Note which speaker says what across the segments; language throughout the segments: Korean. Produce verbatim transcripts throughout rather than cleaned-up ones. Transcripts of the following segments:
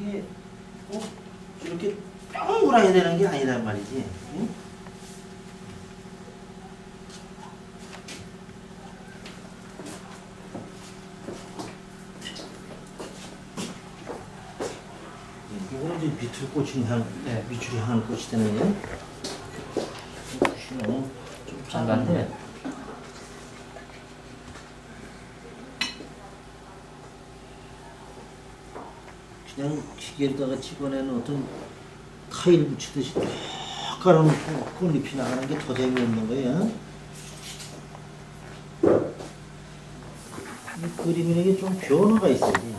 Speaker 1: 이게 꼭 이렇게 동그랗게 되는 게 아니란 말이지. 응? 이거는 이제 밑으로 꽂힌 향, 네. 밑으로 향을 꽂이 되는 게. 너무 좀 작은데. 그냥 기계에다가 집어내는 어떤 타일 붙이듯이 쭉 깔아놓고 꽃잎이 나가는 게 더 재미없는 거예요. 이 그림에게 좀 변화가 있어야지.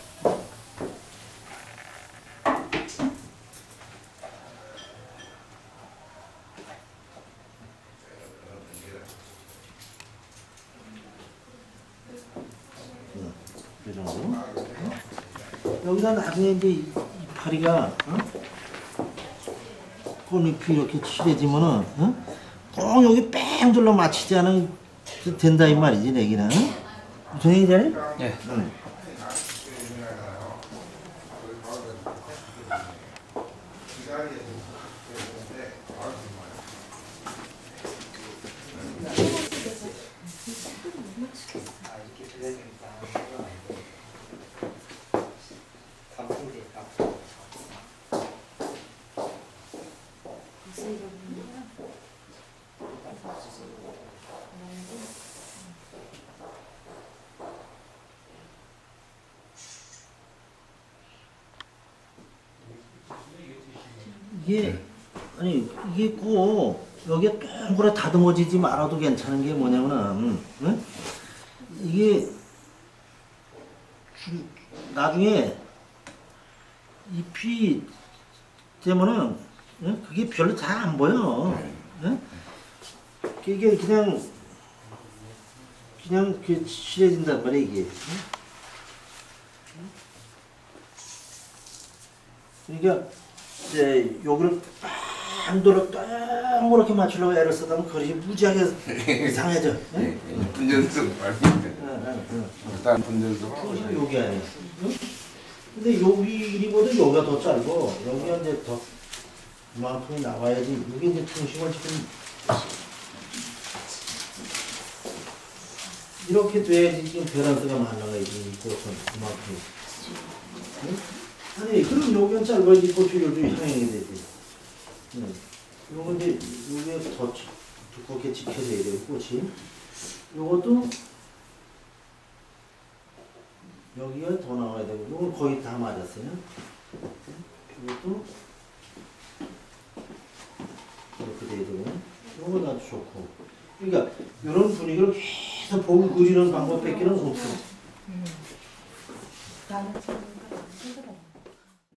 Speaker 1: 이 정도. 여기다 나중에 이제 이파리가 어? 꽃잎이 이렇게 칠해지면은 어? 꼭 여기 뺑 둘러 맞히지 않으면 된다 이 말이지 내기는. 무슨 얘기 잘해?
Speaker 2: 예.
Speaker 1: 응. 이게 아니 이게 꼭 여기에 동그랗게 다듬어지지 말아도 괜찮은 게 뭐냐면은 응? 이게 주, 나중에 잎이 되면은 응? 그게 별로 잘 안 보여. 응? 이게 그냥 그냥 그 칠해진단 말이야 이게. 응? 그러니까 이제 여기를 반도로 동그랗게 맞추려고 애를 쓰다면 그릇이 무지하게 이상해져. 응?
Speaker 3: 예, 분전수 말고 일단 분전수
Speaker 1: 그것이 여기 아니야. 응? 근데 여기보다 여기가 더 짧고 여기가 이제 더 이만큼이 나와야지. 이게 이제 중심을 지금 이렇게 돼야지 지금 밸런스가 맞나가야지. 이 꽃은 이만큼. 응? 아니 그럼 여기는 짧아야지 고추류도 향하게 되지. 응. 요거 이제 여기에 더 두껍게 지켜져야 돼요 꽃이. 요것도 여기가 더 나와야 되고 요건 거의 다 맞았어요. 요것도 이렇게 돼야 되고 요건 아주 좋고. 그러니까 이런 분위기를 계속 보고 그리는 방법밖에는 없어.
Speaker 4: 음.